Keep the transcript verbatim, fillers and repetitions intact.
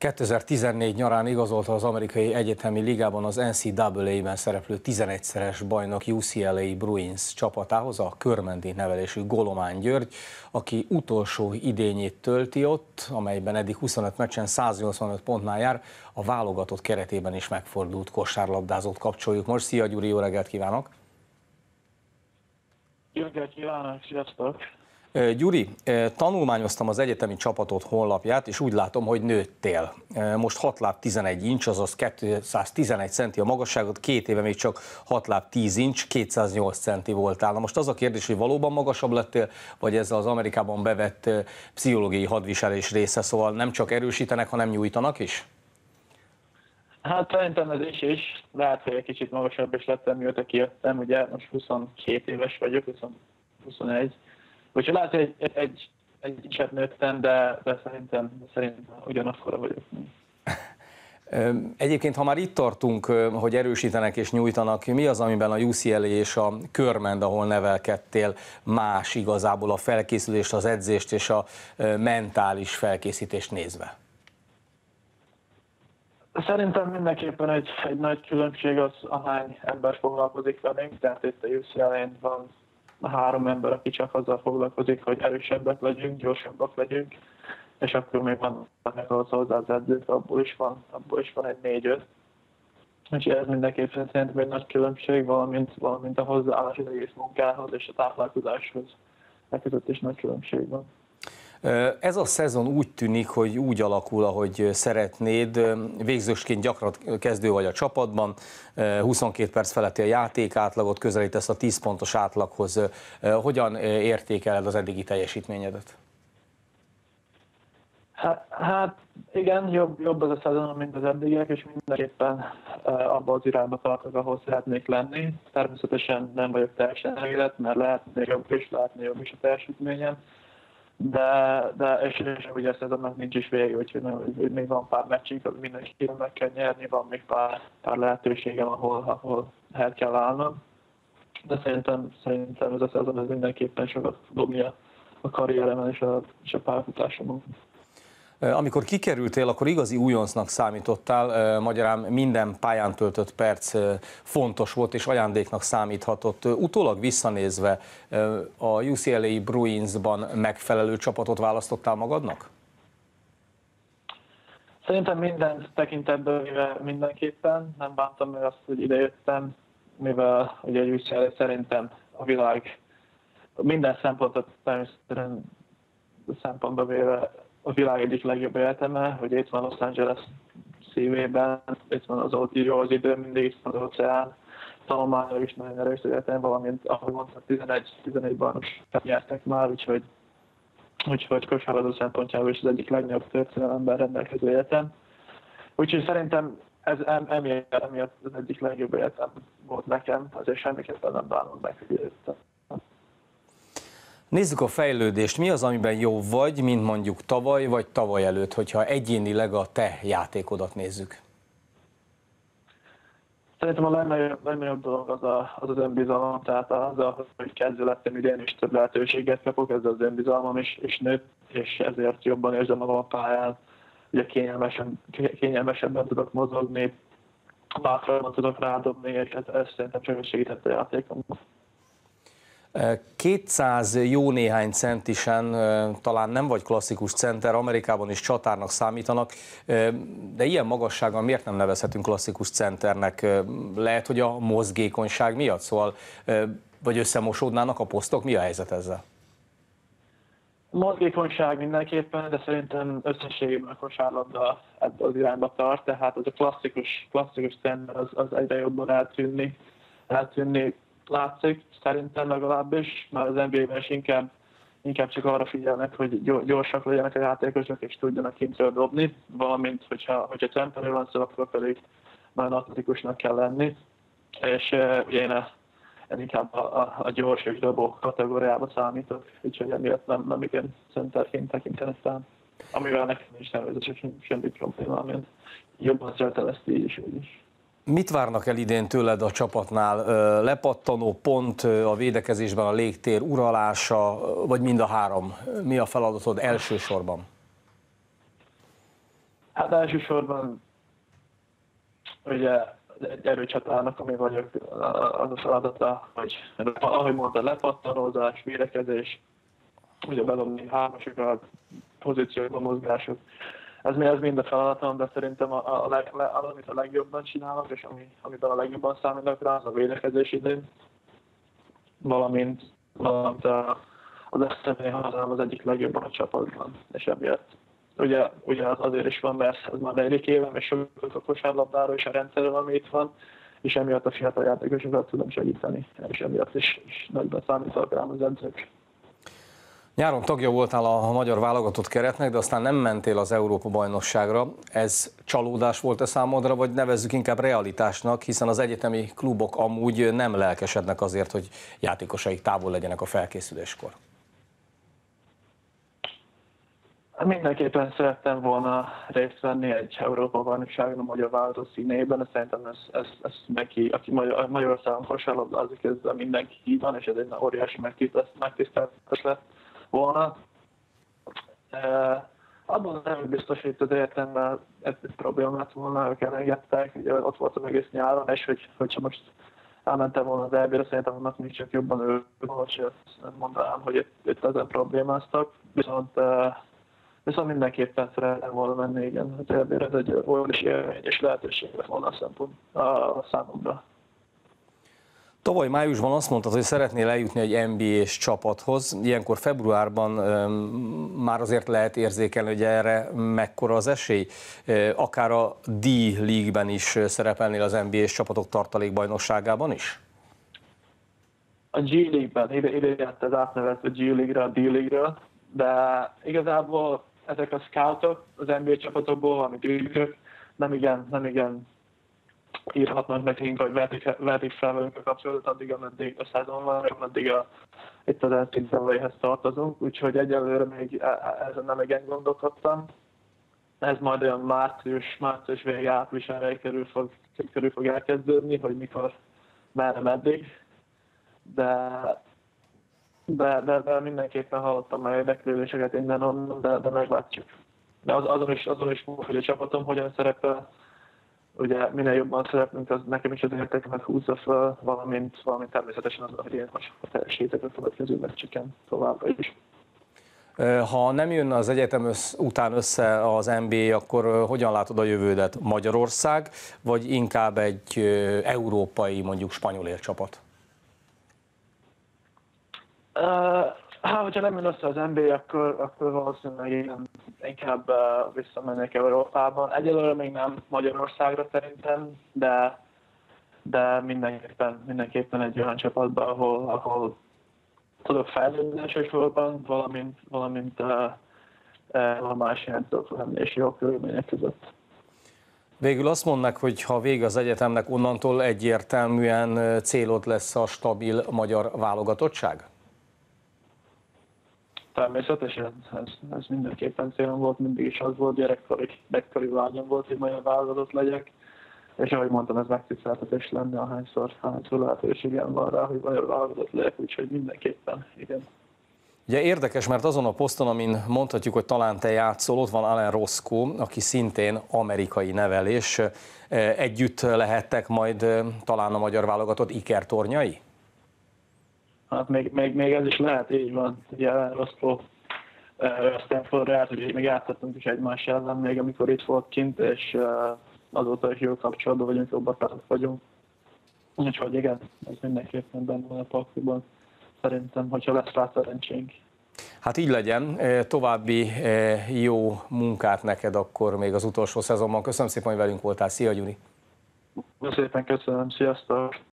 kétezer-tizennégy nyarán igazolta az amerikai egyetemi ligában az en cé á á-ben szereplő tizenegyszeres bajnok u cé el á Bruins csapatához a körmendi nevelésű Golomán György, aki utolsó idényét tölti ott, amelyben eddig huszonöt meccsen száznyolcvanöt pontnál jár, a válogatott keretében is megfordult kosárlabdázót kapcsoljuk most. Szia Gyuri, jó reggelt kívánok! Jó reggelt kívánok, sziasztok! Gyuri, tanulmányoztam az egyetemi csapatod honlapját, és úgy látom, hogy nőttél. Most hat láb tizenegy incs, azaz kétszáztizenegy centi a magasságod, két éve még csak hat láb tíz incs, kétszáznyolc centi voltál. Na most az a kérdés, hogy valóban magasabb lettél, vagy ez az Amerikában bevett pszichológiai hadviselés része, szóval nem csak erősítenek, hanem nyújtanak is? Hát szerintem ez is is. Lehet, hogy egy kicsit magasabb is lettem, mióta kijöttem. Ugye most huszonkét éves vagyok, huszonegy. Úgyhogy lehet, hogy egy, egy, egy kicsit nőttem, de, de szerintem, szerintem ugyanakkora vagyok. Egyébként, ha már itt tartunk, hogy erősítenek és nyújtanak, mi az, amiben a u cé el á és a Körmend, ahol nevelkedtél, más igazából a felkészülést, az edzést és a mentális felkészítést nézve? Szerintem mindenképpen egy, egy nagy különbség az, ahány ember foglalkozik velünk, tehát itt a u cé el á-n van három ember, aki csak azzal foglalkozik, hogy erősebbek legyünk, gyorsabbak legyünk, és akkor még van hozzá az edzők, abból is van, abból is van egy négy-öt. Úgyhogy ez mindenképpen szerintem egy nagy különbség, valamint, valamint a hozzáállás az egész munkához és a táplálkozáshoz. Ekközött is nagy különbség van. Ez a szezon úgy tűnik, hogy úgy alakul, ahogy szeretnéd. Végzősként gyakran kezdő vagy a csapatban, huszonkét perc feletti a játék átlagot, közelítesz a tíz pontos átlaghoz. Hogyan értékeled az eddigi teljesítményedet? Hát igen, jobb, jobb ez a szezon, mint az eddigiek, és mindenképpen abban az irányba tartok, ahol szeretnék lenni. Természetesen nem vagyok teljesen elégedett, mert lehetne jobb is, lehetne jobb is a teljesítményem. De, de és, és ugye a szezonnak nincs is vége, úgyhogy még van pár meccsünk, amit mindenkinek meg kell nyerni, van még pár, pár lehetőségem, ahol, ahol el kell állnom. De szerintem, szerintem ez a szezon ez mindenképpen sokat fog dobni a, a karrieremen és a, és a pályafutásomon. Amikor kikerültél, akkor igazi újoncnak számítottál, magyarán minden pályán töltött perc fontos volt és ajándéknak számíthatott. Utólag visszanézve a u cé el á Bruinsban megfelelő csapatot választottál magadnak? Szerintem minden tekintetben mindenképpen. Nem bántam meg azt, hogy idejöttem, mivel ugye a u cé el á szerintem a világ minden szempontot természetesen szempontba véve a világ egyik legjobb egyeteme, hogy itt van Los Angeles szívében, itt van az ott jó az idő, mindig itt van az óceán, tanulmányok is nagyon erős egyetem, valamint ahogy mondtam, tizenegy bajnokságot nyertek már, úgyhogy, úgyhogy kosárlabda szempontjából is az egyik legnagyobb történelemben rendelkező egyetem. Úgyhogy szerintem ez emiatt, emiatt az egyik legjobb egyetem volt nekem, azért semmiképpen nem bánom meg, hogy jöttem. Nézzük a fejlődést. Mi az, amiben jó vagy, mint mondjuk tavaly vagy tavaly előtt, hogyha egyénileg a te játékodat nézzük? Szerintem a legnagyobb, legnagyobb dolog az, a, az az önbizalom, tehát az, hogy kezdő lettem idén is több lehetőséget kapok, ez az önbizalmam is, is nőtt, és ezért jobban érzem magam a pályán, ugye kényelmesen, kényelmesebben tudok mozogni, bátrabban tudok rádobni, és ez, ez szerintem csak segített a játékomban. kétszáz jó néhány centisen, talán nem vagy klasszikus center, Amerikában is csatárnak számítanak, de ilyen magassággal miért nem nevezhetünk klasszikus centernek? Lehet, hogy a mozgékonyság miatt, szóval, vagy összemosódnának a posztok? Mi a helyzet ezzel? Mozgékonyság mindenképpen, de szerintem összességében a kosárlabda ebbe az irányba tart, tehát az a klasszikus, klasszikus center az, az egyre jobban eltűnni, eltűnni látszik, szerintem legalábbis, már az en bé á-ben is inkább, inkább csak arra figyelnek, hogy gyorsak legyenek a játékosok és tudjanak kintről dobni, valamint, hogyha, hogyha centerről van szó, akkor pedig nagyon atletikusnak kell lenni, és uh, én, a, én inkább a, a, a gyors és dobó kategóriába számítok, úgyhogy emiatt nem, nem igen centerként tekintenek rám, amivel nekem is természetesen semmi probléma, mint jobban szeretem ezt így is, úgy is. Mit várnak el idén tőled a csapatnál? Lepattanó pont, a védekezésben a légtér uralása, vagy mind a három? Mi a feladatod elsősorban? Hát elsősorban ugye egy erőcsatának, ami vagyok, az a feladata, hogy ahogy mondta, lepattanózás, védekezés, ugye bedobni hármasokat, pozíciókba mozgások. Ez, ez mind a feladatom, de szerintem a, a leg, az, amit a legjobban csinálok, és ami, amiben a legjobban számítok rá, az a védekezés idén, valamint, valamint a, az es em é hazám az egyik legjobban a csapatban, és emiatt. Ugye, ugye az azért is van, mert ez már negyedik évem, és sok a kosárlabdáról és a rendszerről, ami itt van, és emiatt a fiatal játékosokat tudom segíteni, és emiatt is, is nagyban számítok rám az edzők. Nyáron tagja voltál a magyar válogatott keretnek, de aztán nem mentél az Európa-bajnokságra. Ez csalódás volt-e számodra, vagy nevezzük inkább realitásnak, hiszen az egyetemi klubok amúgy nem lelkesednek azért, hogy játékosaik távol legyenek a felkészüléskor? Mindenképpen szerettem volna részt venni egy Európa-bajnokságon a magyar válogatott színében, szerintem ez, ez, ez neki, aki Magyar, Magyarországon kosárlabdázik, ez mindenki így van, és ez egy óriási megtiszteltetés lett volna. E, abban nem biztos, hogy az egyetemben ez egy problémát volna, ők elengedtek, ugye ott voltam egész nyáron, és hogy, hogyha most elmentem volna az é bé-re, szerintem annak még csak jobban ő, hogy mondanám, hogy itt, itt ezen problémáztak, viszont e, Viszont mindenképpen szeretném volna menni, igen, az é bé-re, ez egy óriási élmény és lehetőség lett volna a szempont a számomra. Tavaly májusban azt mondtad, hogy szeretnél eljutni egy en bé á-s csapathoz. Ilyenkor februárban um, már azért lehet érzékelni, hogy erre mekkora az esély. Akár a D-League-ben is szerepelnél az en bé á-s csapatok tartalékbajnokságában is? A G-League-ben, ide, ide jött az átnevezve G-League-re, a D-League-ről, de igazából ezek a scoutok az en bé á csapatokból, amit ők nem igen, nem igen írhatnak nekünk, hogy vetik, vetik fel velünk a kapcsolatot addig, ameddig a szezon van, és ameddig a, itt az en cé á á-hez tartozunk, úgyhogy egyelőre még ezen nem igen gondolkodtam. Ez majd olyan március, március végig április elején körül fog, körül fog elkezdődni, hogy mikor, merre, meddig. De De, de, de mindenképpen hallottam már érdeklődéseket innen onnan, de, de meglátjuk. De az, azon, is, azon is múlik, hogy a csapatom hogyan szerepel. Ugye minél jobban szereplünk, az nekem is az értékemet húzza fel, valamint, valamint természetesen az, hogy én most a teljesítek a következő meccseken továbbra is. Ha nem jönne az egyetem össz, után össze az en bé á, akkor hogyan látod a jövődet? Magyarország, vagy inkább egy európai, mondjuk spanyol élcsapat? Uh, hát, hogyha nem jön össze az en bé á, akkor, akkor valószínűleg én inkább uh, visszamennék Európában. Egyelőre még nem Magyarországra szerintem, de, de mindenképpen, mindenképpen egy olyan csapatban, ahol, ahol tudok fejlődni elsősorban, valamint, valamint uh, uh, normális játszott lenni és jó körülmények között. Végül azt mondnak, hogy ha vége az egyetemnek, onnantól egyértelműen célod lesz a stabil magyar válogatottság? Természetesen, ez, ez mindenképpen célom volt, mindig is az volt, gyerekkori, gyerekkori vágyam volt, hogy magyar válogatott legyek, és ahogy mondtam, ez megtiszteltetés lenne, ahányszor, ahányszor lehetőségem van rá, hogy magyar válogatott legyek, úgyhogy mindenképpen, igen. Ugye érdekes, mert azon a poszton, amin mondhatjuk, hogy talán te játszol, ott van Alen Roscoe, aki szintén amerikai nevelés. Együtt lehettek majd talán a magyar válogatott ikertornyai? Hát még, még, még ez is lehet, így van. Ugye Alen Roscoe Stanfordra járt, hogy még játszottunk is egymás ellen, még amikor itt volt kint, és azóta is jó kapcsolatban vagyunk, jó barátok vagyunk. Úgyhogy igen, ez mindenképpen benne van a pakliban. Szerintem, hogyha lesz rá szerencsénk. Hát így legyen, további jó munkát neked akkor még az utolsó szezonban. Köszönöm szépen, hogy velünk voltál. Szia, Gyuri! Szépen köszönöm, sziasztok!